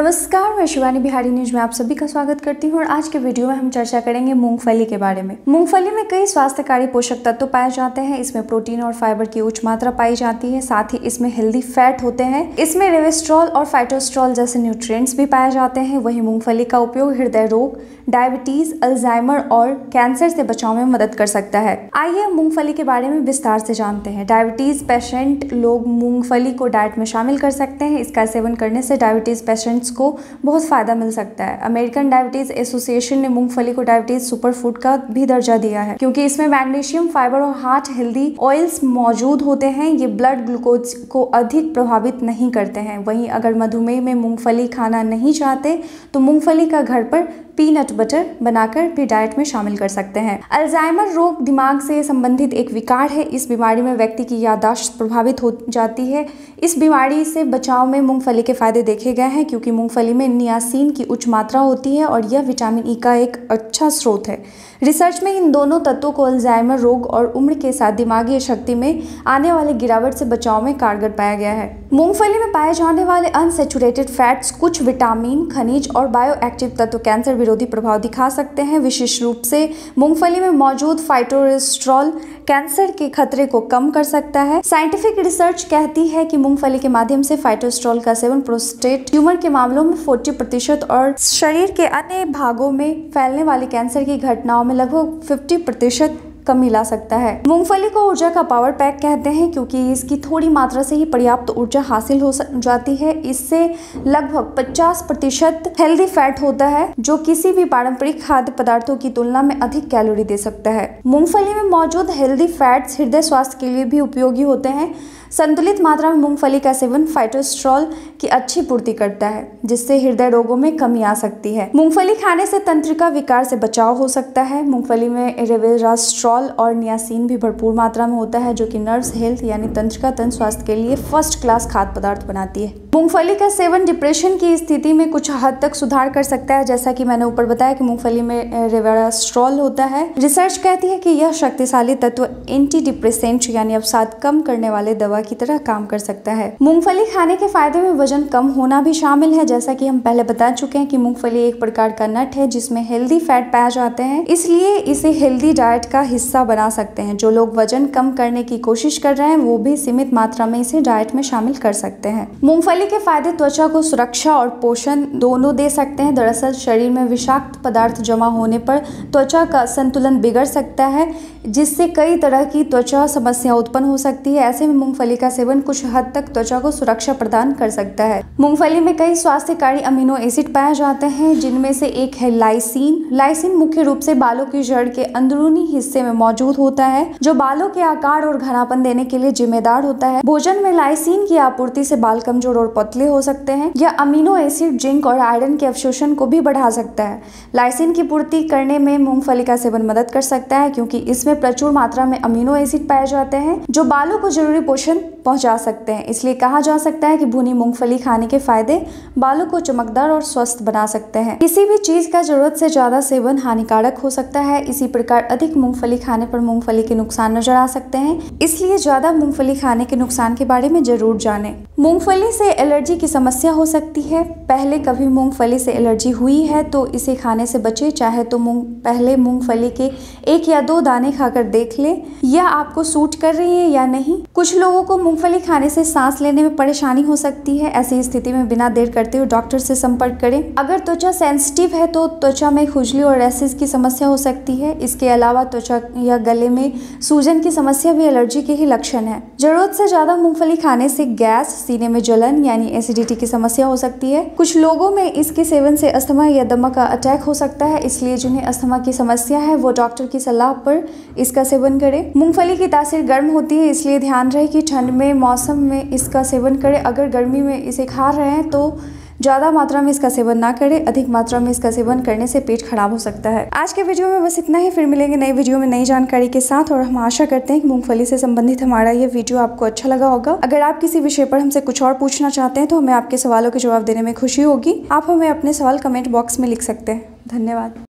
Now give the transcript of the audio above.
नमस्कार, मैं शिवानी बिहारी न्यूज में आप सभी का स्वागत करती हूँ और आज के वीडियो में हम चर्चा करेंगे मूंगफली के बारे में। मूंगफली में कई स्वास्थ्यकारी पोषक तत्व पाए जाते हैं। इसमें प्रोटीन और फाइबर की उच्च मात्रा पाई जाती है। साथ ही इसमें हेल्दी फैट होते हैं। इसमें रेवेस्ट्रॉल और फाइटोस्ट्रॉल जैसे न्यूट्रिएंट्स भी पाए जाते हैं। वहीं मूंगफली का उपयोग हृदय रोग, डायबिटीज, अल्जाइमर और कैंसर से बचाव में मदद कर सकता है। आइए मूंगफली के बारे में विस्तार से जानते हैं। डायबिटीज पेशेंट लोग मूंगफली को डाइट में शामिल कर सकते हैं। इसका सेवन करने से डायबिटीज पेशेंट्स को बहुत फायदा मिल सकता है। अमेरिकन डायबिटीज एसोसिएशन ने मूंगफली को डायबिटीज सुपर फूड का भी दर्जा दिया है, क्योंकि इसमें मैग्नीशियम, फाइबर और हार्ट हेल्दी ऑयल्स मौजूद होते हैं। ये ब्लड ग्लूकोज को अधिक प्रभावित नहीं करते हैं। वहीं अगर मधुमेह में मूंगफली खाना नहीं चाहते तो मूंगफली का घर पर पीनट बटर बनाकर भी डाइट में शामिल कर सकते हैं। अल्जाइमर रोग दिमाग से संबंधित एक विकार है। इस बीमारी में व्यक्ति की याददाश्त प्रभावित हो जाती है। इस बीमारी से बचाव में मूंगफली के फायदे देखे गए हैं, क्योंकि मूंगफली में नियासिन की उच्च मात्रा होती है और यह विटामिन ई का एक अच्छा स्रोत है। रिसर्च में इन दोनों तत्वों को अल्जाइमर रोग और उम्र के साथ दिमागी शक्ति में आने वाले गिरावट से बचाव में कारगर पाया गया है। मूंगफली में पाए जाने वाले अनसैचुरेटेड फैट्स कुछ विटामिन, खनिज और बायोएक्टिव तत्व कैंसर विरोधी प्रभाव दिखा सकते हैं। विशेष रूप से मूंगफली में मौजूद फाइटोस्ट्रॉल कैंसर के खतरे को कम कर सकता है। साइंटिफिक रिसर्च कहती है कि मूंगफली के माध्यम से फाइटोस्ट्रॉल का सेवन प्रोस्टेट ट्यूमर के मामलों में 40% और शरीर के अन्य भागों में फैलने वाली कैंसर की घटनाओं में लगभग 50% कमी ला सकता है। मूंगफली को ऊर्जा का पावर पैक कहते हैं, क्योंकि इसकी थोड़ी मात्रा से ही पर्याप्त ऊर्जा हासिल हो जाती है। इससे लगभग 50% हेल्दी फैट होता है, जो किसी भी पारंपरिक खाद्य पदार्थों की तुलना में अधिक कैलोरी दे सकता है। मूंगफली में मौजूद हेल्दी फैट्स हृदय स्वास्थ्य के लिए भी उपयोगी होते हैं। संतुलित मात्रा में मूंगफली का सेवन फाइटोस्ट्रॉल की अच्छी पूर्ति करता है, जिससे हृदय रोगों में कमी आ सकती है। मूंगफली खाने से तंत्रिका विकार से बचाव हो सकता है। मूंगफली में रेवेस्ट्रॉल और नियासिन भी भरपूर मात्रा में होता है, जो कि नर्व्स हेल्थ यानी तंत्रिका तंत्र स्वास्थ्य के लिए फर्स्ट क्लास खाद्य पदार्थ बनाती है। मूंगफली का सेवन डिप्रेशन की स्थिति में कुछ हद तक सुधार कर सकता है। जैसा कि मैंने ऊपर बताया कि मूंगफली में रेवेस्ट्रॉल होता है। रिसर्च कहती है कि यह शक्तिशाली तत्व एंटी डिप्रेसेंट यानी अवसाद कम करने वाले दवा की तरह काम कर सकता है। मूंगफली खाने के फायदे में वजन कम होना भी शामिल है। जैसा कि हम पहले बता चुके हैं कि मूंगफली एक प्रकार का नट है जिसमें हेल्दी फैट पाए जाते हैं, इसलिए इसे हेल्दी डाइट का हिस्सा बना सकते हैं। जो लोग वजन कम करने की कोशिश कर रहे हैं वो भी सीमित मात्रा में इसे डाइट में शामिल कर सकते हैं। मूंगफली के फायदे त्वचा को सुरक्षा और पोषण दोनों दे सकते हैं। दरअसल शरीर में विषाक्त पदार्थ जमा होने पर त्वचा का संतुलन बिगड़ सकता है, जिससे कई तरह की त्वचा समस्या उत्पन्न हो सकती है। ऐसे में मूंगफली का सेवन कुछ हद तक त्वचा को सुरक्षा प्रदान कर सकता है। मूंगफली में कई स्वास्थ्यकारी अमीनो एसिड पाए जाते हैं, जिनमें से एक है लाइसिन। लाइसिन मुख्य रूप से बालों की जड़ के अंदरूनी हिस्से में मौजूद होता है, जो बालों के आकार और घनापन देने के लिए जिम्मेदार होता है। भोजन में लाइसिन की आपूर्ति से बाल कमजोर और पतले हो सकते हैं। यह अमीनो एसिड जिंक और आयरन के अवशोषण को भी बढ़ा सकता है। लाइसिन की पूर्ति करने में मूंगफली का सेवन मदद कर सकता है, क्योंकि इसमें प्रचुर मात्रा में अमीनो एसिड पाए जाते हैं जो बालों को जरूरी पोषण पहुंचा सकते हैं। इसलिए कहा जा सकता है कि भुनी मूंगफली खाने के फायदे बालों को चमकदार और स्वस्थ बना सकते हैं। किसी भी चीज का जरूरत से ज्यादा सेवन हानिकारक हो सकता है। इसी प्रकार अधिक मूंगफली खाने पर मूंगफली के नुकसान नजर आ सकते हैं, इसलिए ज्यादा मूंगफली खाने के नुकसान के बारे में जरूर जानें। मूंगफली से एलर्जी की समस्या हो सकती है। पहले कभी मूंगफली से एलर्जी हुई है तो इसे खाने से बचे। चाहे तो पहले मूंगफली के 1 या 2 दाने खाकर देख ले यह आपको सूट कर रही है या नहीं। कुछ लोगों को मूंगफली खाने से सांस लेने में परेशानी हो सकती है। ऐसी स्थिति में बिना देर करते हुए डॉक्टर से संपर्क करें। अगर त्वचा सेंसिटिव है तो त्वचा में खुजली और रैशेज की समस्या हो सकती है। इसके अलावा त्वचा या गले में सूजन की समस्या भी एलर्जी के ही लक्षण है। जरूरत से ज्यादा मूंगफली खाने से गैस, सीने में जलन यानी एसिडिटी की समस्या हो सकती है। कुछ लोगों में इसके सेवन से अस्थमा या दमा का अटैक हो सकता है, इसलिए जिन्हें अस्थमा की समस्या है वो डॉक्टर की सलाह पर इसका सेवन करें। मूंगफली की तासीर गर्म होती है, इसलिए ध्यान रहे कि ठंड में मौसम में इसका सेवन करें। अगर गर्मी में इसे खा रहे हैं तो ज़्यादा मात्रा में इसका सेवन ना करें। अधिक मात्रा में इसका सेवन करने से पेट खराब हो सकता है। आज के वीडियो में बस इतना ही। फिर मिलेंगे नई वीडियो में नई जानकारी के साथ, और हम आशा करते हैं कि मूंगफली से संबंधित हमारा ये वीडियो आपको अच्छा लगा होगा। अगर आप किसी विषय पर हमसे कुछ और पूछना चाहते हैं तो हमें आपके सवालों के जवाब देने में खुशी होगी। आप हमें अपने सवाल कमेंट बॉक्स में लिख सकते हैं। धन्यवाद।